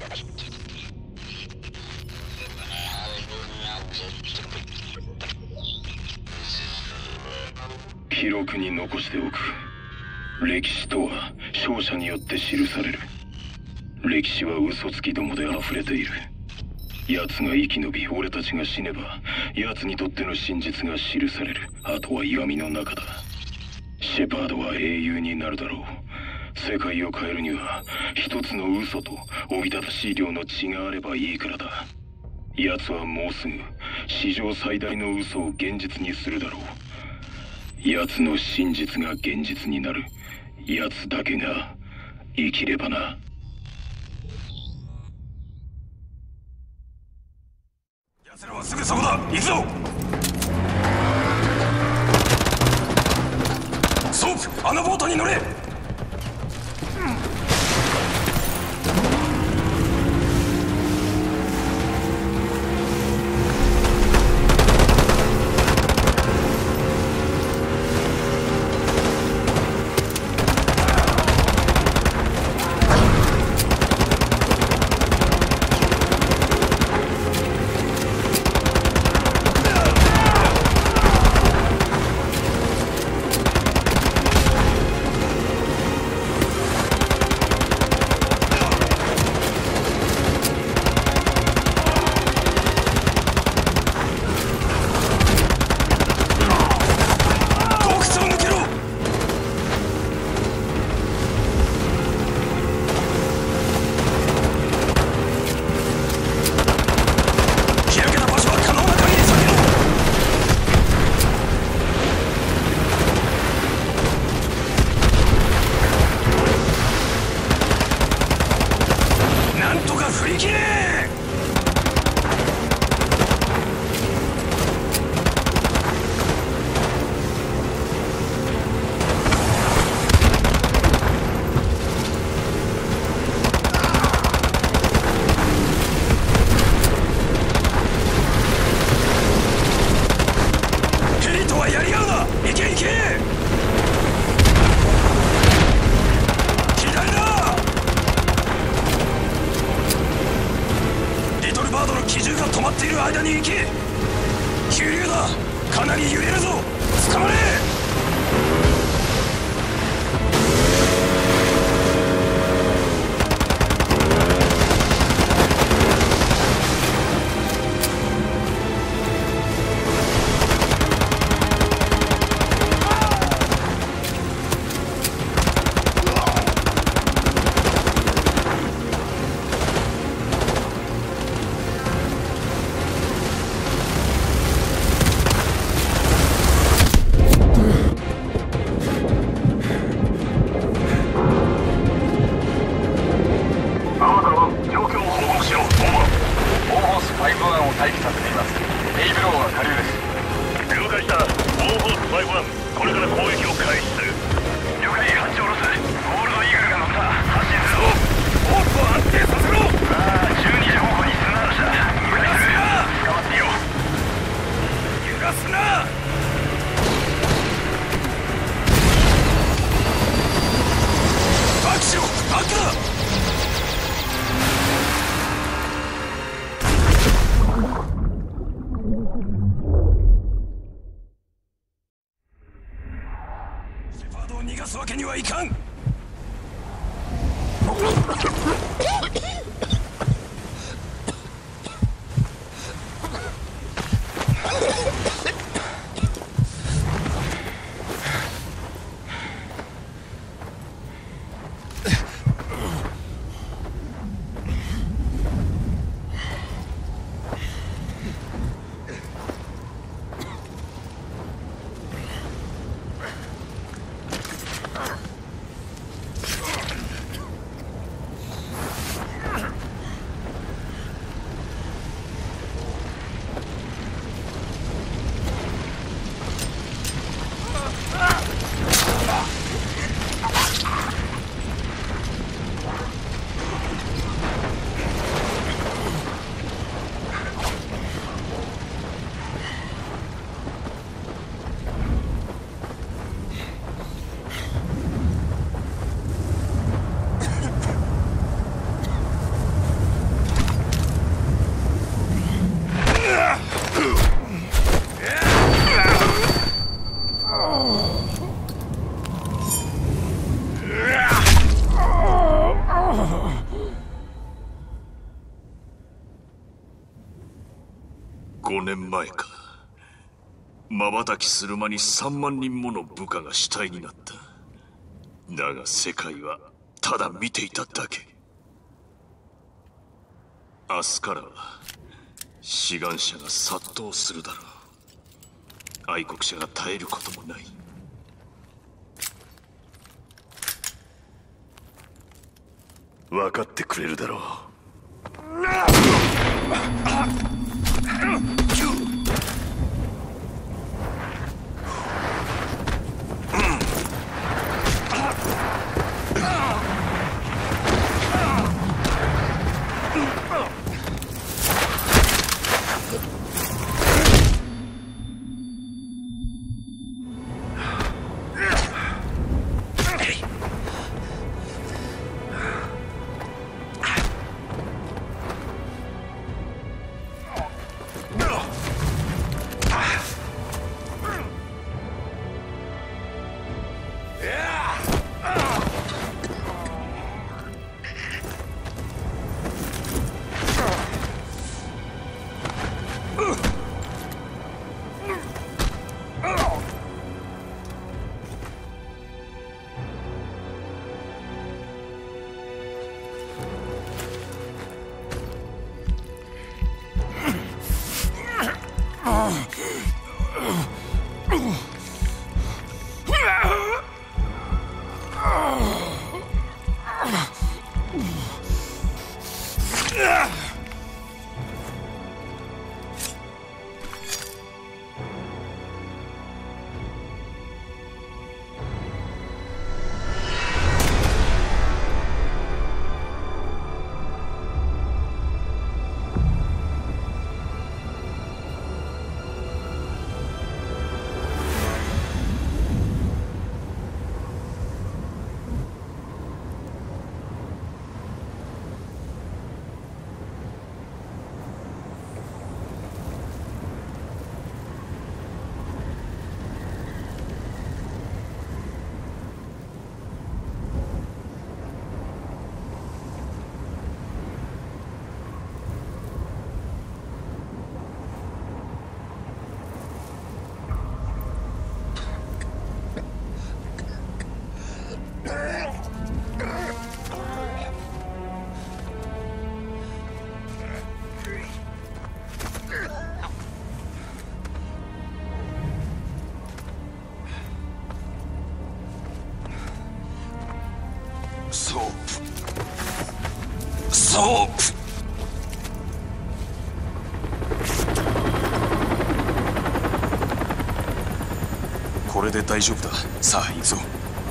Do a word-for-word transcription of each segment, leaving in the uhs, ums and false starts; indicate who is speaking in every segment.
Speaker 1: 記録に残しておく。歴史とは勝者によって記される。歴史は嘘つきどもで溢れている。奴が生き延び俺たちが死ねば奴にとっての真実が記される。あとは闇の中だ。シェパードは英雄になるだろう。世界を変えるには一つの嘘とおびただしい量の血があればいいからだ。奴はもうすぐ史上最大の嘘を現実にするだろう。奴の真実が現実になる。奴だけが生きればな。
Speaker 2: 奴らはすぐそこだ。行くぞ。ソープ、あのボートに乗れ。逃がすわけにはいかん。
Speaker 3: まえか。瞬きする間にさんまんにんもの部下が死体になった。だが世界はただ見ていただけ。明日からは志願者が殺到するだろう。愛国者が絶えることもない。
Speaker 1: 分かってくれるだろう。
Speaker 2: ソープソープこれで大丈夫だ。さあ行くぞ。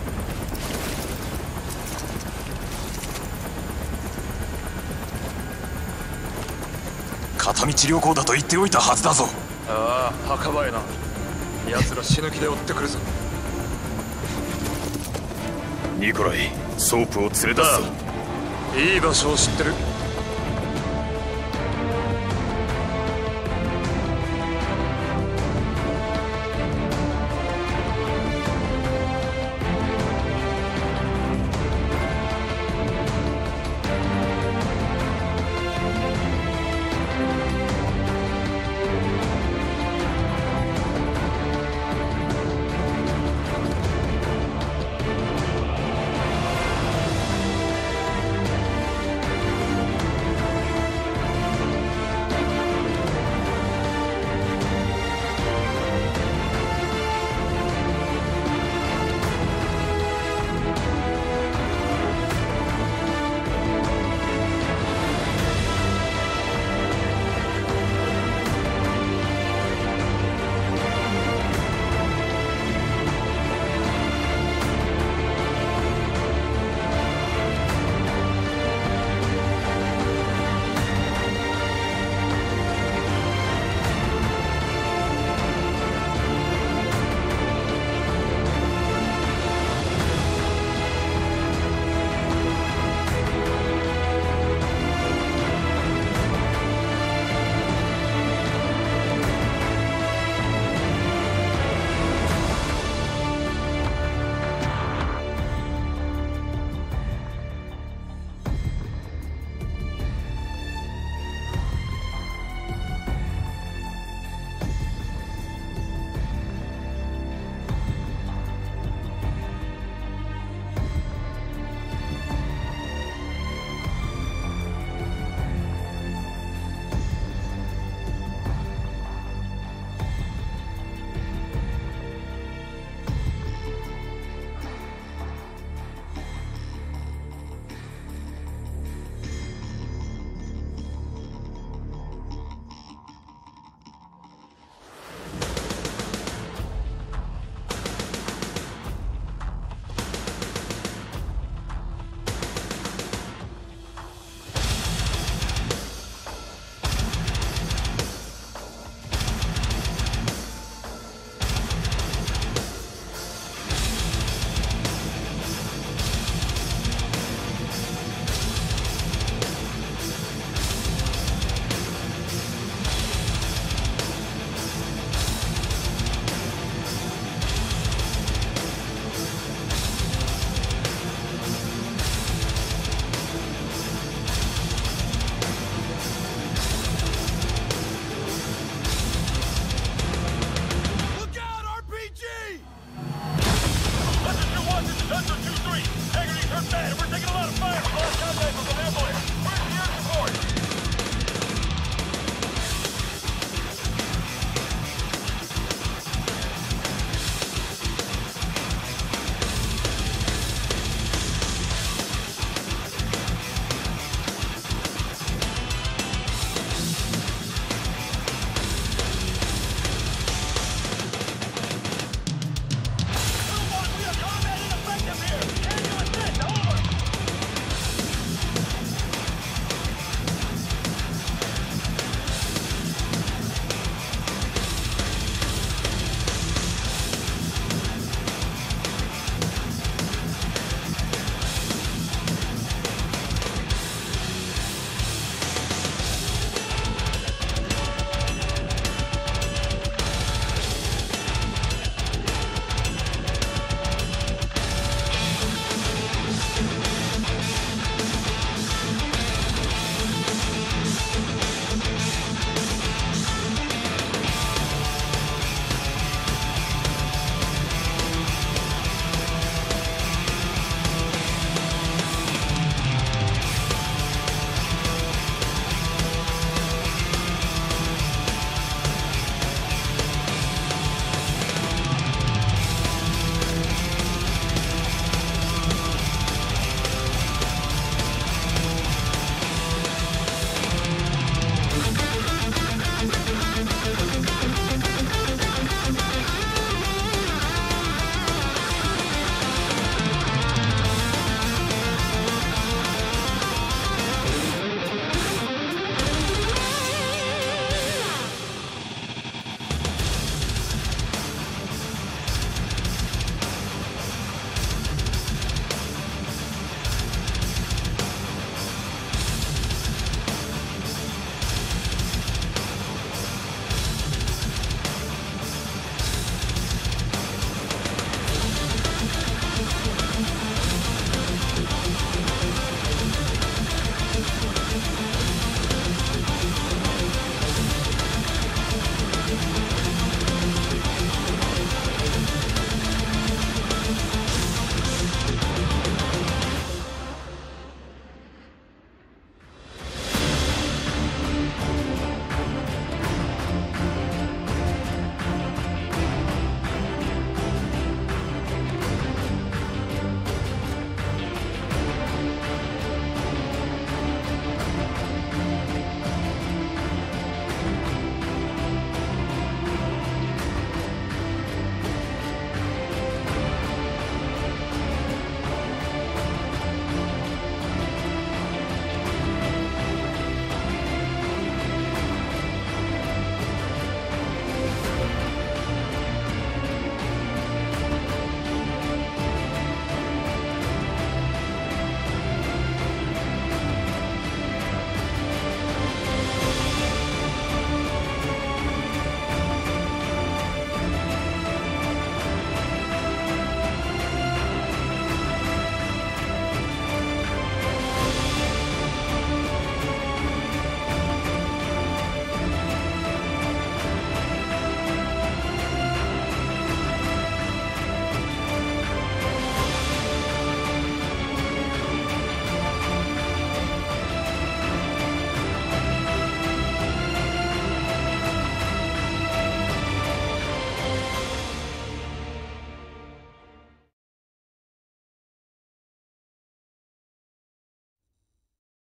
Speaker 2: 片道旅行だと言っておいたはずだぞ。
Speaker 4: ああ、墓場へな。奴ら死ぬ気で追ってくるぞ。
Speaker 1: ニコライ、ソープを連れ出すぞ。
Speaker 4: いい場所を知ってる。